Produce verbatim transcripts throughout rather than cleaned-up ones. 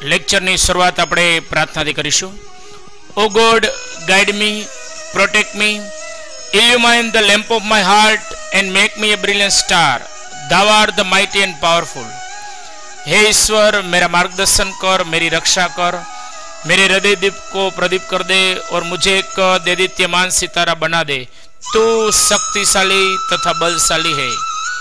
લેક્ચરની શરૂઆત આપણે પ્રાર્થનાથી કરીશું. O God, guide me, protect me, illumine the lamp of my heart and make me a brilliant star. Thou art the mighty and powerful. हे ईश्वर, मेरा मार्गदर्शन कर, मेरी रक्षा कर, मेरे हृदय दीप को प्रदीप कर दे और मुझे एक दैदीप्यमान सितारा बना दे. तू शक्तिशाली तथा बलशाली है.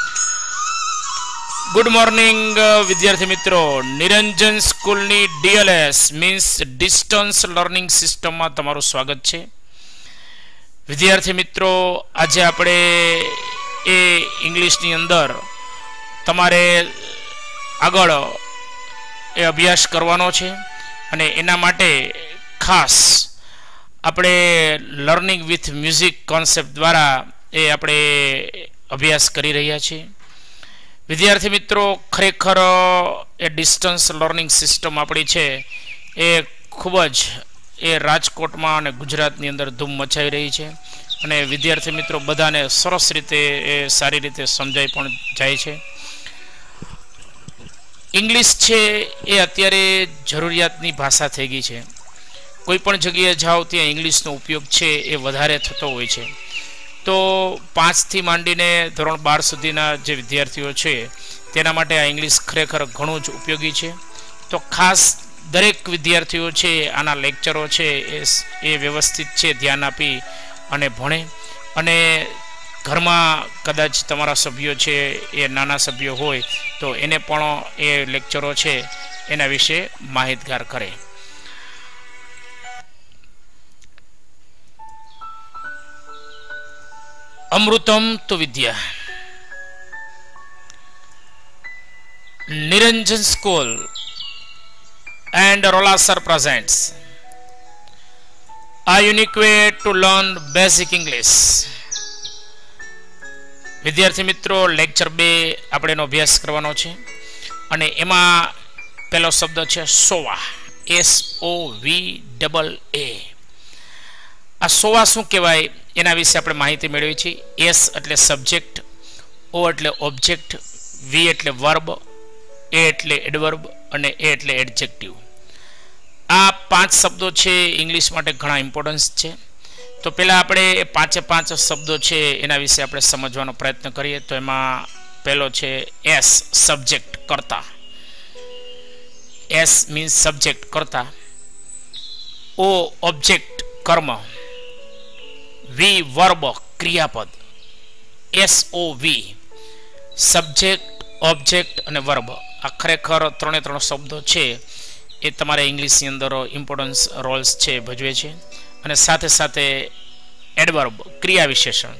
गुड मॉर्निंग विद्यार्थी मित्रों. निरंजन स्कूलनी DLS means distance learning system में तमाરું स्वागत છે. વિદ્યાર્થી મિત્રો, આજે આપણે એ ઇંગ્લિશની અંદર તમારે આગળ એ અભ્યાસ કરવાનો છે અને એના માટે ખાસ આપણે લર્નિંગ વિથ મ્યુઝિક કોન્સેપ્ટ દ્વારા એ આપણે અભ્યાસ કરી રહ્યા છીએ. વિદ્યાર્થી મિત્રો, ખરેખર એ ડિસ્ટન્સ લર્નિંગ સિસ્ટમ આપણી છે એ ખૂબ જ એ રાજકોટમાં અને ગુજરાતની અંદર ધૂમ મચાવી રહી છે અને વિદ્યાર્થી મિત્રો બધાને સરસ રીતે એ સારી રીતે સમજાઈ પણ જાય છે. ઇંગ્લિશ છે એ અત્યારે જરૂરિયાતની ભાષા થઈ ગઈ છે. કોઈ પણ જગ્યાએ જાઓ ત્યાં ઇંગ્લિશનો ઉપયોગ છે એ વધારે થતો હોય છે. તો પાંચથી માંડીને ધોરણ બાર સુધીના જે વિદ્યાર્થીઓ છે તેના માટે આ ઇંગ્લિશ ખરેખર ઘણું જ ઉપયોગી છે. તો ખાસ દરેક વિદ્યાર્થીઓ છે આના લેક્ચરો છે એ વ્યવસ્થિત છે ધ્યાન આપી અને ભણે અને ઘરમાં કદાચ તમારા સભ્યો છે એ નાના સભ્યો હોય તો એને પણ એ લેક્ચરો છે એના વિશે માહિતગાર કરે. અમૃતમ તો વિદ્યા. Niranjan school and Rolasar presents a unique way to learn basic English. વિદ્યાર્થી મિત્રો, લેક્ચર બે આપણે એનો અભ્યાસ કરવાનો છે અને એમાં પહેલો શબ્દ છે સોવા. એસ ઓ વી ડબલ એ. આ સોવા શું કહેવાય એના વિશે આપણે માહિતી મેળવી છે. એસ એટલે સબ્જેક્ટ, ઓ એટલે ઓબ્જેક્ટ, વી એટલે વર્બ, એ એટલે એડવર્બ અને એ એટલે એડજેક્ટિવ. આ પાંચ શબ્દો છે ઇંગ્લિશ માટે ઘણા ઇમ્પોર્ટન્સ છે. તો પહેલાં આપણે એ પાંચે પાંચ શબ્દો છે એના વિશે આપણે સમજવાનો પ્રયત્ન કરીએ. તો એમાં પહેલો છે એસ, સબ્જેક્ટ, કર્તા. એસ મીન્સ સબ્જેક્ટ, કર્તા. ઓ ઓબ્જેક્ટ, કર્મ. વી વર્બ, ક્રિયાપદ. S O V subject, object અને વર્બ. આ ખરેખર ત્રણે ત્રણ શબ્દો છે એ તમારે ઇંગ્લિશની અંદર ઇમ્પોર્ટન્સ રોલ્સ છે ભજવે છે. અને સાથે સાથે એડવર્બ, ક્રિયા વિશેષણ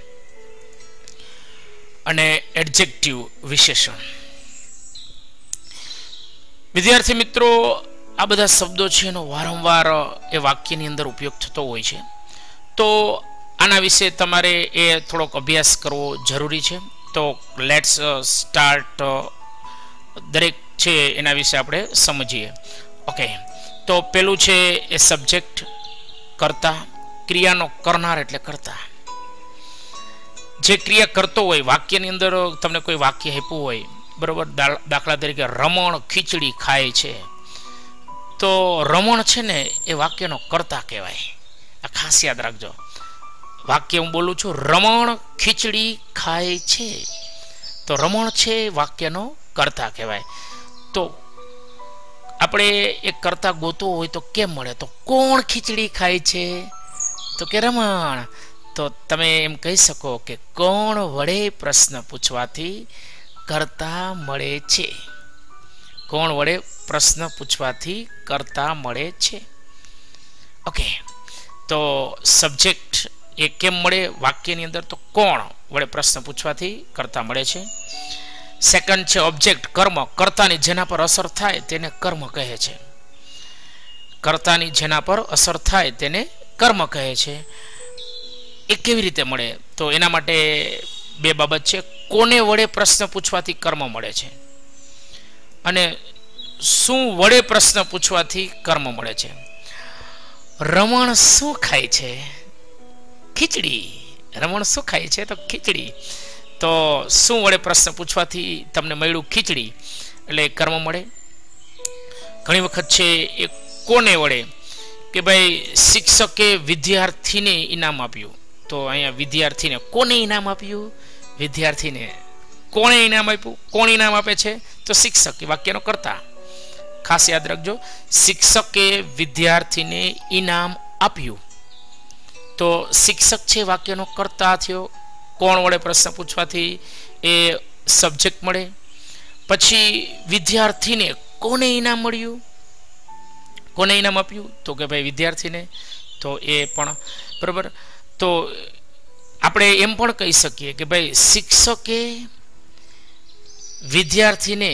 અને એડજેક્ટિવ વિશેષણ. વિદ્યાર્થી મિત્રો, આ બધા શબ્દો છે એનો વારંવાર એ વાક્યની અંદર ઉપયોગ થતો હોય છે. તો આના વિશે તમારે એ થોડોક અભ્યાસ કરવો જરૂરી છે. તો લેટ્સ સ્ટાર્ટ. દરેક છે એના વિશે આપણે સમજીએ. ઓકે, તો પેલું છે એ સબ્જેક્ટ, કર્તા. ક્રિયાનો કરનાર એટલે કર્તા. જે ક્રિયા કરતો હોય, વાક્યની અંદર તમને કોઈ વાક્ય આપ્યું હોય, બરોબર, દાખલા તરીકે રમણ ખીચડી ખાય છે, તો રમણ છે ને એ વાક્યનો કર્તા કહેવાય. આ ખાસ યાદ રાખજો. વાક્ય હું બોલું છું, રમણ ખીચડી ખાય છે, તો રમણ છે વાક્યનો કર્તા કહેવાય. તો આપણે એક કર્તા ગોતવો હોય તો કેમ મળે? તો કોણ ખીચડી ખાય છે? તો કે રમણ. તો તમે એમ કહી શકો કે કોણ વડે પ્રશ્ન પૂછવાથી કર્તા મળે છે. કોણ વડે પ્રશ્ન પૂછવાથી કર્તા મળે છે. ઓકે, તો સબ્જેક્ટ એ કેમ મળે વાક્યની અંદર? તો કોણ વડે પ્રશ્ન પૂછવાથી કર્તા મળે છે. સેકન્ડ છે ઓબ્જેક્ટ, કર્મ. કર્તાની જેના પર અસર થાય તેને કર્મ કહે છે. કર્તાની જેના પર અસર થાય તેને કર્મ કહે છે. એ કેવી રીતે મળે? તો એના માટે બે બાબત છે. કોને વડે પ્રશ્ન પૂછવાથી કર્મ મળે છે અને શું વડે પ્રશ્ન પૂછવાથી કર્મ મળે છે. રમણ શું ખાય છે? ખીચડી. રમણ શું ખાય છે? તો ખીચડી. તો શું વડે પ્રશ્ન પૂછવાથી તમને મળ્યું? ખીચડી. એટલે કર્મ મળે. ઘણી વખત છે એ કોને વડે કે ભાઈ શિક્ષકે વિદ્યાર્થીને ઇનામ આપ્યું, તો અહીંયા વિદ્યાર્થીને કોને ઇનામ આપ્યું? વિદ્યાર્થીને. કોણે ઇનામ આપ્યું? કોણ ઇનામ આપે છે? તો શિક્ષક. એ વાક્યનો કર્તા. ખાસ યાદ રાખજો, શિક્ષકે વિદ્યાર્થીને ઇનામ આપ્યું, તો શિક્ષક છે વાક્યનો કર્તા થયો. કોણ વડે પ્રશ્ન પૂછવાથી એ સબ્જેક્ટ મળે. પછી વિદ્યાર્થીને કોને ઇનામ મળ્યું? કોને ઇનામ આપ્યું? તો કે ભાઈ વિદ્યાર્થીને. તો એ પણ બરાબર. તો આપણે એમ પણ કહી શકીએ કે ભાઈ શિક્ષકે વિદ્યાર્થીને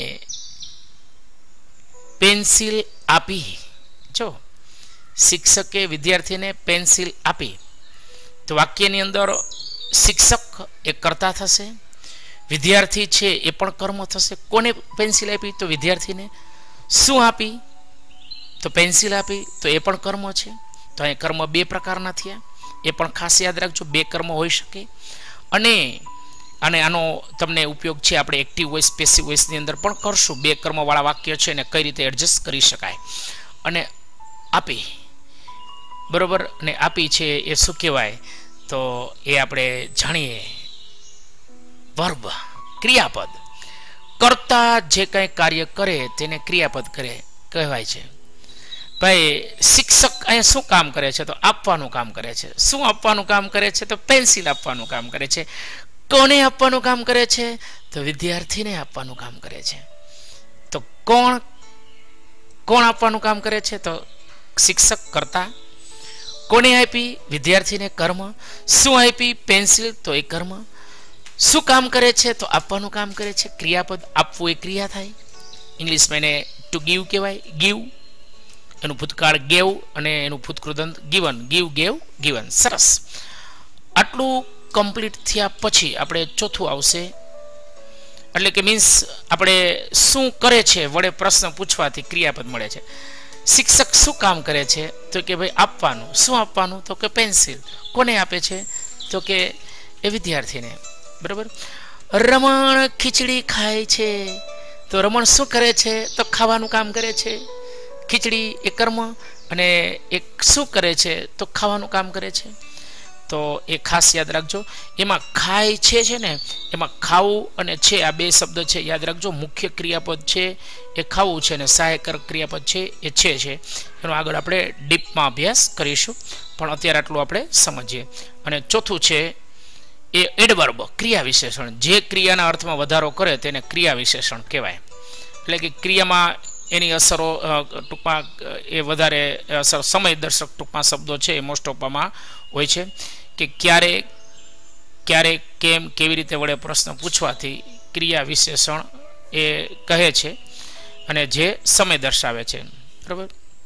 પેન્સિલ આપી. જો શિક્ષકે વિદ્યાર્થીને પેન્સિલ આપી, તો વાક્યની અંદર શિક્ષક એ કર્તા થશે, વિદ્યાર્થી છે એ પણ કર્મ થશે. કોને પેન્સિલ આપી? તો વિદ્યાર્થીને. શું આપી? તો પેન્સિલ આપી, તો એ પણ કર્મ છે. તો અહીં કર્મ બે પ્રકારના થયા, એ પણ ખાસ યાદ રાખજો. બે કર્મ હોઈ શકે. અને અને આનો તમને ઉપયોગ છે આપણે એક્ટિવ વોઇસ પેસિવ વોઇસની અંદર પણ કરશું. બે કર્મવાળા વાક્ય છે એને કઈ રીતે એડજસ્ટ કરી શકાય. અને આપી બરોબર, અને આપી છે એ શું કહેવાય? તો એ આપણે જાણીએ. વર્બ, ક્રિયાપદ. કર્તા જે કંઈ કાર્ય કરે તેને ક્રિયાપદ કરે કહેવાય છે. ભાઈ શિક્ષક અહીંયા શું કામ કરે છે? તો આપવાનું કામ કરે છે. શું આપવાનું કામ કરે છે? તો પેન્સિલ આપવાનું કામ કરે છે. કોને આપવાનું કામ કરે છે? તો વિદ્યાર્થીને આપવાનું કામ કરે છે. તો કોણ કોણ આપવાનું કામ કરે છે? તો શિક્ષક કર્તા. કોને આપી? વિદ્યાર્થીને. કર્મ. શું આપી? પેન્સિલ. તો એ કર્મ. શું કામ કરે છે? તો આપવાનું કામ કરે છે. ક્રિયાપદ. આપવું એ ક્રિયા થાય. ઇંગ્લિશમાં એને ટુ ગીવ કહેવાય. ગીવ એનું ભૂતકાળ ગેવ અને એનું ભૂતકૃદંત ગીવન. Give, gave, given. સરસ. આટલું કમ્પ્લીટ થયા પછી આપણે ચોથું આવશે, એટલે કે મીન્સ આપણે શું કરે છે વડે પ્રશ્ન પૂછવાથી ક્રિયાપદ મળે છે. શિક્ષક શું કામ કરે છે? તો કે ભાઈ આપવાનું. શું આપવાનું? તો કે પેન્સિલ. કોને આપે છે? તો કે એ વિદ્યાર્થીને. બરાબર. રમણ ખીચડી ખાય છે, તો રમણ શું કરે છે? તો ખાવાનું કામ કરે છે. ખીચડી એ કર્મ, અને એક શું કરે છે? તો ખાવાનું કામ કરે છે. તો એ ખાસ યાદ રાખજો. એમાં ખાય છે છે ને, એમાં ખાવું અને છે આ બે શબ્દ છે યાદ રાખજો. મુખ્ય ક્રિયાપદ છે એ ખાવું છે, અને સહાયક ક્રિયાપદ છે એ છે છે એનો આગળ આપણે ડીપમાં અભ્યાસ કરીશું, પણ અત્યારે આટલું આપણે સમજીએ. અને ચોથું છે એ એડવર્બ, ક્રિયા વિશેષણ. જે ક્રિયાના અર્થમાં વધારો કરે તેને ક્રિયા વિશેષણ કહેવાય. એટલે કે ક્રિયામાં એની અસરો ટૂંકમાં એ વધારે અસર સમય દર્શક ટૂંકમાં શબ્દો છે એ મોસ્ટ ઓફમાં હોય છે. કે ક્યારે ક્યારે કેમ કેવી રીતે વડે પ્રશ્ન પૂછવાથી ક્રિયા વિશેષણ એ કહે છે, અને જે સમય દર્શાવે છે. બરાબર.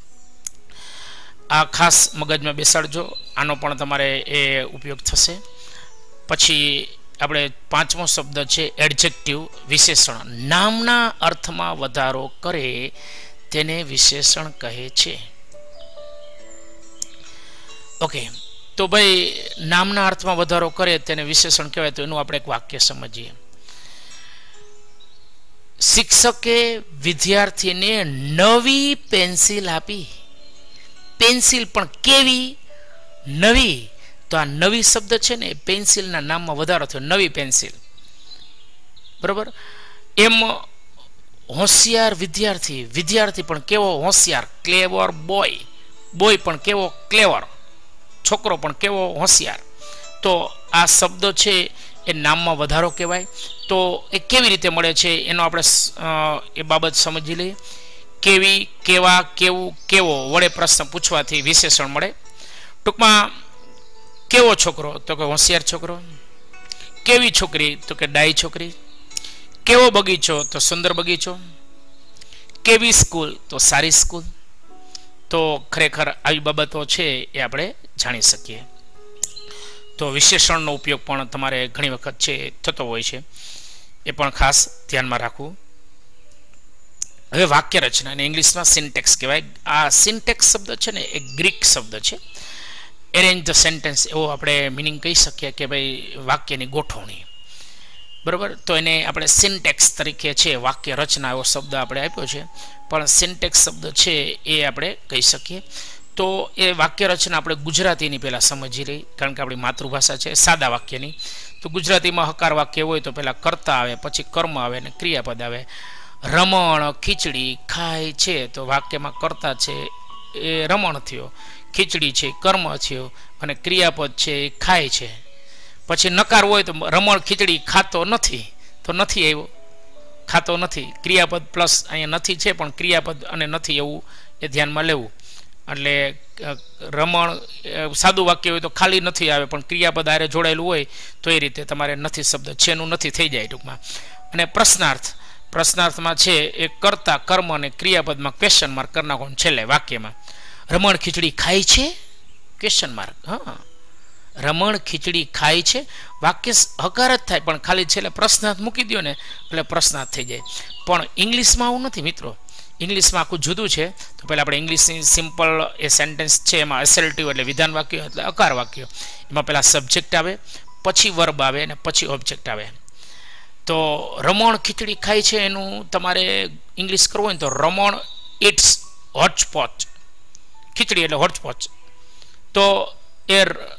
આ ખાસ મગજમાં બેસાડજો, આનો પણ તમારે એ ઉપયોગ થશે. પછી આપણે પાંચમો શબ્દ છે એડજેક્ટિવ, વિશેષણ. નામના અર્થમાં વધારો કરે તેને વિશેષણ કહે છે. ઓકે, તો ભાઈ નામના અર્થમાં વધારો કરે તેને વિશેષણ કહેવાય. તો એનું આપણે એક વાક્ય સમજીએ. શિક્ષકે વિદ્યાર્થીને નવી પેન્સિલ આપી. પેન્સિલ પણ કેવી? નવી. તો આ નવી શબ્દ છે ને પેન્સિલના નામમાં વધારો થયો, નવી પેન્સિલ. બરોબર. એમ હોશિયાર વિદ્યાર્થી, વિદ્યાર્થી પણ કેવો હોશિયાર, ક્લેવર બોય. બોય પણ કેવો ક્લેવર, છોકરો પણ કેવો હોશિયાર. તો આ શબ્દો છે એ નામમાં વધારો કહેવાય. તો એ કેવી રીતે મળે છે એનો આપણે એ બાબત સમજી લઈએ. કેવી, કેવા, કેવું, કેવો વડે પ્રશ્ન પૂછવાથી વિશેષણ મળે. ટૂંકમાં કેવો છોકરો? તો કે હોશિયાર છોકરો. કેવી છોકરી? તો કે ડાઈ છોકરી. કેવો બગીચો? તો સુંદર બગીચો. કેવી સ્કૂલ? તો સારી સ્કૂલ. તો ખરેખર આવી બાબતો છે એ આપણે જાણી શકીએ. તો વિશેષણનો ઉપયોગ પણ તમારે ઘણી વખત છે થતો હોય છે, એ પણ ખાસ ધ્યાનમાં રાખવું. હવે વાક્ય રચના, અને ઇંગ્લિશમાં સિન્ટેક્સ કહેવાય. આ સિન્ટેક્સ શબ્દ છે ને એ ગ્રીક શબ્દ છે. એરેન્જ ધ સેન્ટેન્સ એવો આપણે મિનિંગ કહી શકીએ કે ભાઈ વાક્યની ગોઠવણી. બરાબર. તો એને આપણે સિન્ટેક્સ તરીકે છે વાક્ય રચના એવો શબ્દ આપણે આપ્યો છે, પણ સિન્ટેક્સ શબ્દ છે એ આપણે કહી શકીએ. તો એ વાક્ય રચના આપણે ગુજરાતીની પહેલાં સમજી લઈ, કારણ કે આપણી માતૃભાષા છે સાદા વાક્યની. તો ગુજરાતીમાં હકાર વાક્ય હોય તો પહેલાં કર્તા આવે, પછી કર્મ આવે અને ક્રિયાપદ આવે. રમણ ખીચડી ખાય છે, તો વાક્યમાં કર્તા છે એ રમણ થયો, ખીચડી છે કર્મ થયો, અને ક્રિયાપદ છે એ ખાય છે. પછી નકાર હોય તો રમણ ખીચડી ખાતો નથી, તો નથી આવ્યો, ખાતો નથી. ક્રિયાપદ પ્લસ અહીંયા નથી છે, પણ ક્રિયાપદ અને નથી એવું એ ધ્યાનમાં લેવું. એટલે રમણ સાદું વાક્ય હોય તો ખાલી નથી આવે, પણ ક્રિયાપદ આરે જોડાયેલું હોય તો એ રીતે તમારે નથી શબ્દ છેનું નથી થઈ જાય ટૂંકમાં. અને પ્રશ્નાર્થ, પ્રશ્નાર્થમાં છે એ કર્તા કર્મ અને ક્રિયાપદમાં ક્વેશ્ચન માર્ક કરી નાખો છેલ્લે વાક્યમાં. રમણ ખીચડી ખાય છે ક્વેશ્ચન માર્ક. હા, રમણ ખીચડી ખાય છે, વાક્ય હકાર જ થાય, પણ ખાલી છેલ્લે પ્રશ્નાર્થ મૂકી દો ને એટલે પ્રશ્નાર્થ થઈ જાય. પણ ઇંગ્લિશમાં આવું નથી મિત્રો. ઇંગ્લિશમાં આખું જુદું છે. તો પહેલાં આપણે ઇંગ્લિશની સિમ્પલ એ સેન્ટેન્સ છે એમાં એસેલ્ટિવ એટલે વિધાન વાક્ય એટલે અકાર વાક્ય, એમાં પહેલાં સબ્જેક્ટ આવે, પછી વર્બ આવે અને પછી ઓબ્જેક્ટ આવે. તો રમણ ખીચડી ખાય છે એનું તમારે ઇંગ્લિશ કરવું હોય ને તો રમણ ઇટ્સ હોચપોચ. ખીચડી એટલે હોચપોચ. તો એ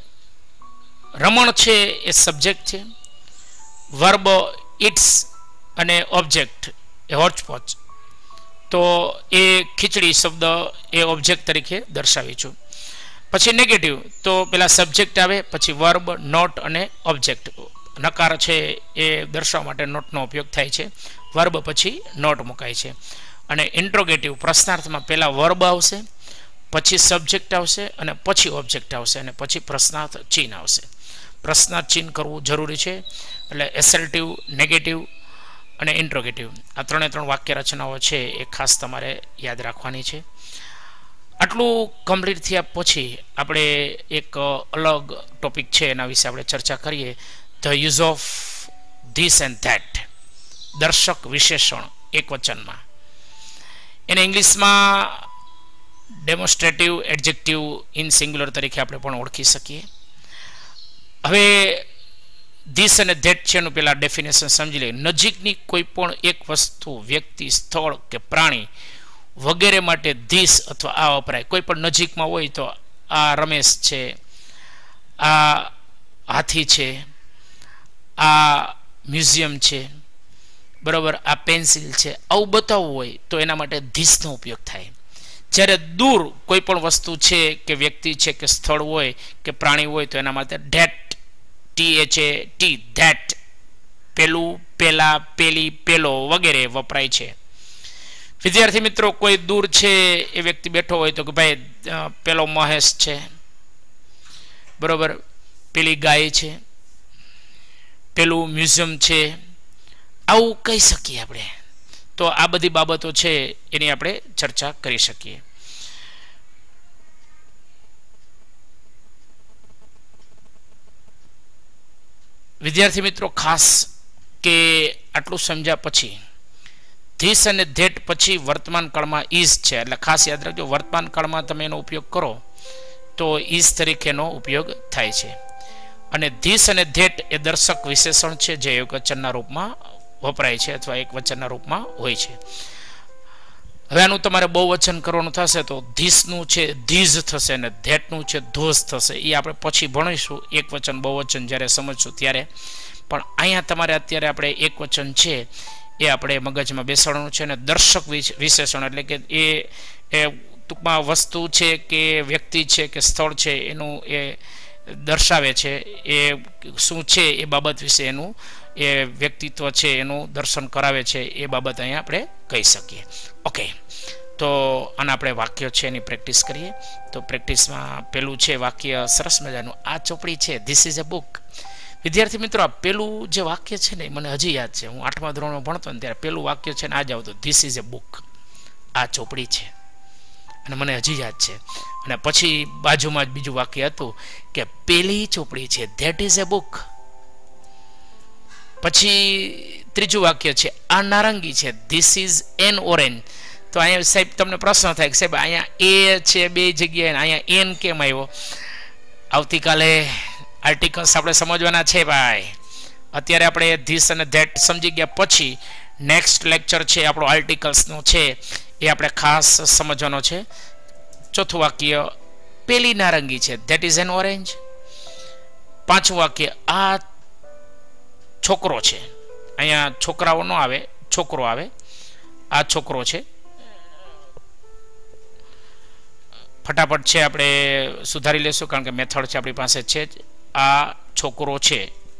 રમણ છે એ સબ્જેક્ટ છે, વર્બ ઇટ્સ અને ઓબ્જેક્ટ એ હોચપોચ. તો એ ખીચડી શબ્દ એ ઓબ્જેક્ટ તરીકે દર્શાવી છું. પછી નેગેટિવ, તો પેલા સબ્જેક્ટ આવે, પછી વર્બ, નોટ અને ઓબ્જેક્ટ. નકાર છે એ દર્શાવવા માટે નોટનો ઉપયોગ થાય છે, વર્બ પછી નોટ મુકાય છે. અને ઇન્ટ્રોગેટિવ પ્રશ્નાર્થમાં પહેલા વર્બ આવશે, પછી સબ્જેક્ટ આવશે અને પછી ઓબ્જેક્ટ આવશે અને પછી પ્રશ્નાર્થ ચિહ્ન આવશે. પ્રશ્નાર્થ ચિહ્ન કરવું જરૂરી છે. એટલે એસેલ્ટિવ, નેગેટિવ અને ઇન્ટ્રોગેટિવ આ ત્રણે ત્રણ વાક્ય રચનાઓ છે એ ખાસ તમારે યાદ રાખવાની છે. આટલું કમ્પ્લીટ થયા પછી આપણે એક અલગ ટોપિક છે એના વિશે આપણે ચર્ચા કરીએ. The use of this and that, દર્શક વિશેષણ એક વચનમાં. એને ઇંગ્લિશમાં ડેમોન્સ્ટ્રેટિવ એડજેક્ટિવ ઇન સિંગ્યુલર તરીકે આપણે પણ ઓળખી શકીએ. હવે ધીસ અને ધેટ છે એનું પેલા ડેફિનેશન સમજી લઈએ. નજીકની કોઈ પણ એક વસ્તુ, વ્યક્તિ, સ્થળ કે પ્રાણી વગેરે માટે ધીસ અથવા આ વપરાય. કોઈ પણ નજીકમાં હોય તો આ રમેશ છે, આ હાથી છે, આ મ્યુઝિયમ છે, બરાબર, આ પેન્સિલ છે, આવું બતાવવું હોય તો એના માટે ધીસનો ઉપયોગ થાય. જ્યારે દૂર કોઈ પણ વસ્તુ છે કે વ્યક્તિ છે કે સ્થળ હોય કે પ્રાણી હોય તો એના માટે that, T H A T, that, પેલું, પેલા, પેલી, પેલો વગેરે વપરાય છે. વિદ્યાર્થી મિત્રો, કોઈ દૂર છે એ વ્યક્તિ બેઠો હોય તો કે ભાઈ પેલો મહેશ છે, બરોબર, પેલી ગાય છે, પેલું મ્યુઝિયમ છે, આવું કહી શકીએ આપણે. તો આ બધી બાબતો છે એની આપણે ચર્ચા કરી શકીએ. વિદ્યાર્થી મિત્રો, ખાસ કે આટલું સમજ્યા પછી ધીસ અને ધેટ પછી વર્તમાન કાળમાં ઇઝ છે. એટલે ખાસ યાદ રાખજો, વર્તમાન કાળમાં તમે એનો ઉપયોગ કરો તો ઇઝ તરીકેનો ઉપયોગ થાય છે. અને ધીસ અને ધેટ એ દર્શક વિશેષણ છે જે એક વચનના રૂપમાં વપરાય છે અથવા એક વચનના રૂપમાં હોય છે. હવે આનું તમારે બહુ વચન કરવાનું થશે તો ધીસનું છે ધીઝ થશે અને ધેટનું છે ધોઝ થશે. એ આપણે પછી ભણીશું એક વચન બહુ વચન જ્યારે સમજશું ત્યારે. પણ અહીંયા તમારે અત્યારે આપણે એક વચન છે એ આપણે મગજમાં બેસાડવાનું છે. અને દર્શક વિશેષણ એટલે કે એ એ ટૂંકમાં વસ્તુ છે કે વ્યક્તિ છે કે સ્થળ છે એનું એ દર્શાવે છે, એ શું છે એ બાબત વિશે એનું એ વ્યક્તિત્વ છે એનું દર્શન કરાવે છે, એ બાબત અહીંયા આપણે કહી શકીએ. ઓકે, તો આના આપણે વાક્ય છે એની પ્રેક્ટિસ કરીએ. તો પ્રેક્ટિસમાં પેલું છે વાક્ય સરસ મજાનું, આ ચોપડી છે, ધીસ ઇઝ અ બુક. વિદ્યાર્થી મિત્રો, આ પેલું જે વાક્ય છે ને મને હજી યાદ છે. હું આઠમા ધોરણમાં ભણતો ને ત્યારે પેલું વાક્ય છે ને આ જ આવતું, ધીસ ઇઝ અ બુક, આ ચોપડી છે, અને મને હજી યાદ છે. અને પછી બાજુમાં જ બીજું વાક્ય હતું કે પેલી ચોપડી છે, ધેટ ઇઝ અ બુક. પછી ત્રીજું વાક્ય છે આ નારંગી છે, ધીસ ઇઝ એન ઓરેન્જ. તો અહીંયા સાહેબ તમને પ્રશ્ન થાય કે સાહેબ અહીંયા એ છે બે જગ્યાએ, અહીંયા એન કેમ આવ્યો? આવતીકાલે આર્ટિકલ્સ આપણે સમજવાના છે ભાઈ. અત્યારે આપણે ધીસ અને ધેટ સમજી ગયા પછી નેક્સ્ટ લેક્ચર છે આપણો આર્ટિકલ્સનો છે એ આપણે ખાસ સમજવાનો છે. ચોથું વાક્ય પેલી નારંગી છે, ધેટ ઇઝ એન ઓરેન્જ. પાંચમું વાક્ય આ છોકરો છે, અહીંયા છોકરાઓ ન આવે, છોકરો આવે, આ છોકરો છે. ફટાફટ છે આપણે સુધારી લેશું કારણ કે મેથડ છે આપણી પાસે છે જ. આ છોકરો છે,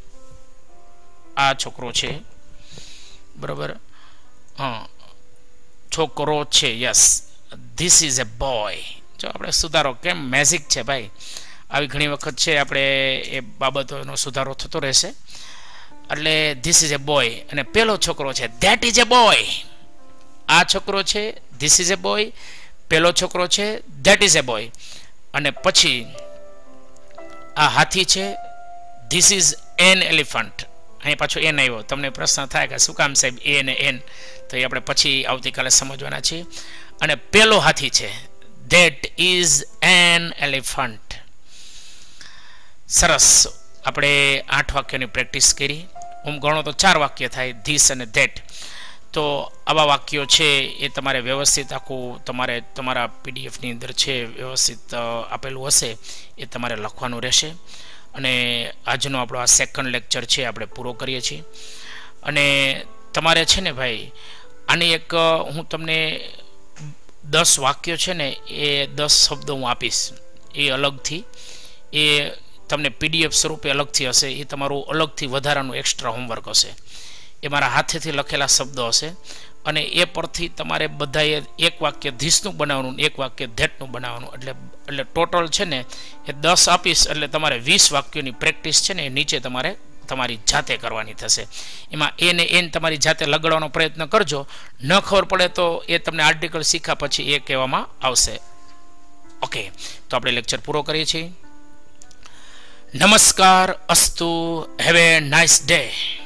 આ છોકરો છે, બરોબર. હા, છોકરો છે, yes. This is a boy. જો આપણે સુધારો કેમ મેજિક છે ભાઈ, આવી ઘણી વખત છે આપણે એ બાબતોનો સુધારો થતો રહેશે. એટલે ધીસ ઇઝ એ બોય અને પેલો છોકરો છે, ધેટ ઇઝ એ બોય. આ છોકરો છે, ધીસ ઇઝ એ બોય. પેલો છોકરો છે, ધેટ ઇઝ એ બોય. અને પછી આ હાથી છે, ધીસ ઇઝ એન એલિફન્ટ. અહીં પાછો એન આવ્યો. તમને પ્રશ્ન થાય કે શું કામ સાહેબ એ અને એન, તો એ આપણે પછી આવતીકાલે સમજવાના છીએ. અને પેલો હાથી છે, ધેટ ઇઝ એન એલિફન્ટ. સરસ. આપણે આઠ વાક્યોની પ્રેક્ટિસ કરી. હું ગણો તો ચાર વાક્ય થાય, ધીસ અને ધેટ. તો આવા વાક્યો છે એ તમારે વ્યવસ્થિત આખું તમારે તમારા પીડીએફની અંદર છે વ્યવસ્થિત આપેલું હશે, એ તમારે લખવાનું રહેશે. અને આજનો આપણો આ સેકન્ડ લેક્ચર છે આપણે પૂરો કરીએ છીએ. અને તમારે છે ને ભાઈ આની એક હું તમને દસ વાક્યો છે ને એ દસ શબ્દો હું આપીશ, એ અલગથી એ તમને પીડીએફ સ્વરૂપે અલગથી હશે. એ તમારું અલગથી વધારાનું એક્સ્ટ્રા હોમવર્ક હશે. એ મારા હાથેથી લખેલા શબ્દો હશે અને એ પરથી તમારે બધાએ એક વાક્ય ધીસનું બનાવવાનું, એક વાક્ય ધેટનું બનાવવાનું. એટલે એટલે ટોટલ છે ને એ દસ આપીશ એટલે તમારે વીસ વાક્યોની પ્રેક્ટિસ છે ને એ નીચે તમારે તમારી જાતે કરવાની થશે. એમાં એને એન તમારી જાતે લગાડવાનો પ્રયત્ન કરજો. ન ખબર પડે તો એ તમને આર્ટિકલ શીખ્યા પછી એ કહેવામાં આવશે. ઓકે, તો આપણે લેક્ચર પૂરો કરીએ છીએ. નમસ્કાર, અસ્તુ, હેવ એ નાઇસ ડે.